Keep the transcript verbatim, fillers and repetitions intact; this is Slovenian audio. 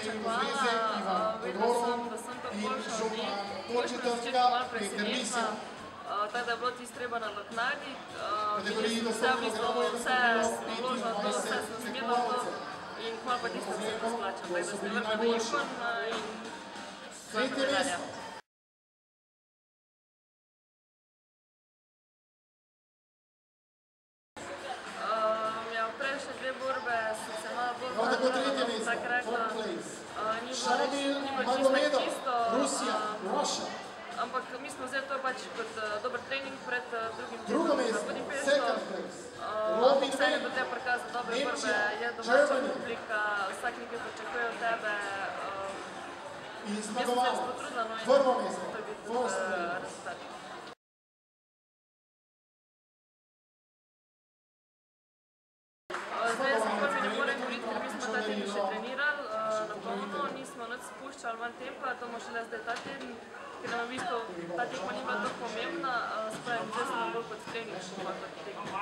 najlepša hvala. Vedela sem, da sem to boljša od njih. Boljša na začetku malo presenetna, tako da je bilo tisto treba nadoknaditi. Vse v bistvu, vse sem vložila to, vse sem zmedla to in malo pa tisto se to splača. Tako da sem vrla na Jukon in sem medalja. Tako rekla, ni bilo čisto, ampak mi smo vzeli to pač kot dober trening pred drugim tednom za Budimpešto. Vse je do tebe prikazati dobre borbe, je domača publika, vsak nekaj pričakuje od tebe. Jaz sem se res potrudila, no in to je bil rezultat. Zdaj jaz nikoli mi ne morem govoriti, ker mi smo ta teden še trenirali na polno, nismo nič spuščali manj tempa, to bomo šele zdaj ta teden, ker nam v bistvu ta tekma ni bila tako pomembna, spravim, zdaj smo bolj kot trening, kot tekma.